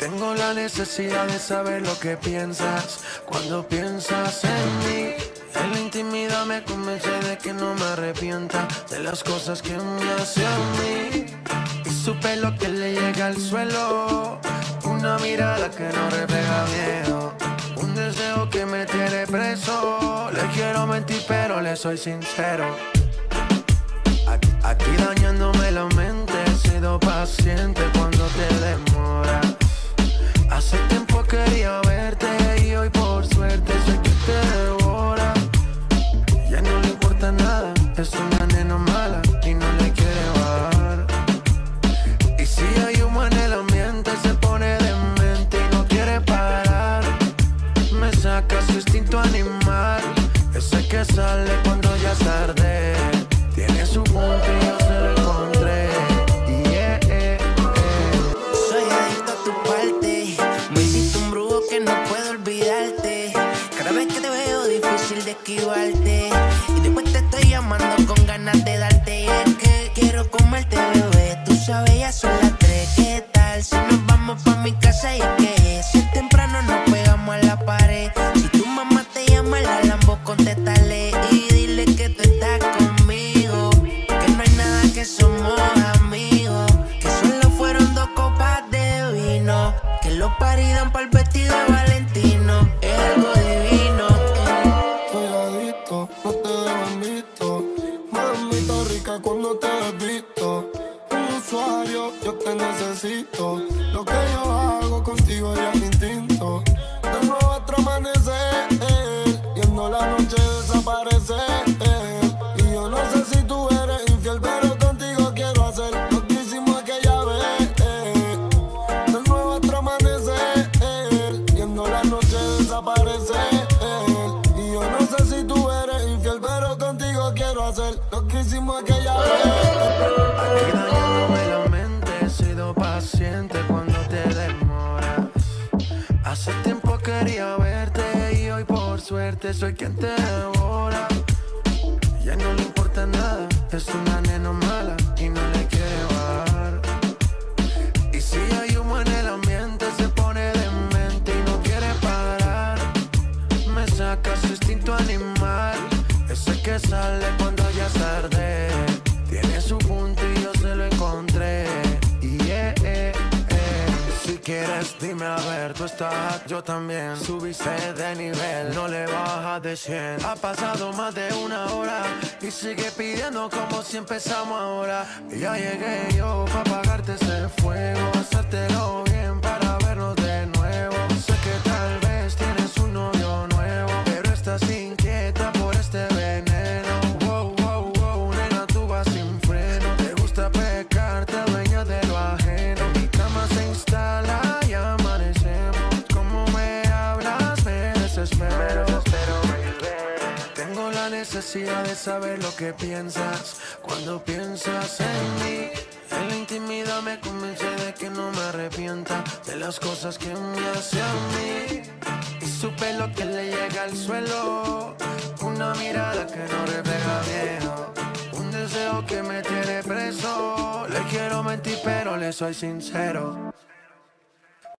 Tengo la necesidad de saber lo que piensas cuando piensas en mí. En la intimidad me convence de que no me arrepienta de las cosas que me hace a mí. Y su pelo que le llega al suelo, una mirada que no refleja miedo, un deseo que me tiene preso. Le quiero mentir pero le soy sincero. Aquí dañándome la mente, he sido paciente cuando te demoras. Hace tiempo quería verte y hoy por suerte sé que te devora. Ya no le importa nada, es una nena mala y no le quiere bajar. Y si hay humo en el ambiente se pone demente y no quiere parar. Me saca su instinto animal, ese que sale cuando ya es tarde. Tiene su punto y yo se lo encontré. Soy adicto a tu parte, me hiciste un brujo que no puedo olvidarte. Cada vez que te veo difícil de esquivarte, y después te estoy llamando con ganas de darte. Y es que quiero comerte, bebé, tú sabes ya son las 3. ¿Qué tal si nos vamos pa' mi casa? Y es que si es temprano nos pegamos a la pared. Si tu mamá te llama la Lambo, contéstale y dile que tú estás conmigo, que no hay nada, que somos amigos, que solo fueron 2 copas de vino, que los paris dan pa'l vestido de Valentino. Es algo divino. Soy adicto, no te dejo visto. Mamita rica cuando te visto. Un usuario, yo te necesito. Lo que yo hago contigo ya es instinto. De nuevo otro amanecer, viendo la noche desaparecer. Y yo no sé si tú eres infiel, pero contigo quiero hacer lo que hicimos aquella vez. De nuevo otro amanecer, viendo la noche desaparecer. Y yo no sé si tú eres infiel, pero contigo quiero hacer lo que hicimos aquella vez. Aquí dañándome la mente, he sido paciente cuando te demoras. Hace tiempo quería verte y hoy por suerte soy quien te devora. Ya no le importa nada, es una nena mala y no le quiere bajar. Y si hay humo en el ambiente se pone demente y no quiere parar. Me saca su instinto animal, ese que sale cuando ya es tarde. Tiene su punto y yo se lo encontré. Si quieres dime a ver, tú estás, yo también. Subiste de nivel, no le bajas de 100. Ha pasado más de 1 hora y sigue pidiendo como si empezamos ahora. Ya llegué yo pa' apagarte ese fuego, hacértelo bien para vernos de nuevo. Sé que tal vez tienes un novio nuevo, pero estás inquieta por este veneno. Wow, wow, wow, nena, tú vas sin freno. Te gusta pecar, te adueñas de lo ajeno. Mi cama se instala y amanecemos. Como me hablas me desespero. Tengo la necesidad de saber lo que piensas cuando piensas en mí. En la intimidad me convence de que no me arrepienta de las cosas que me hace a mí. Y su pelo que le llega al suelo, una mirada que no refleja miedo, un deseo que me tiene preso. Le quiero mentir pero le soy sincero.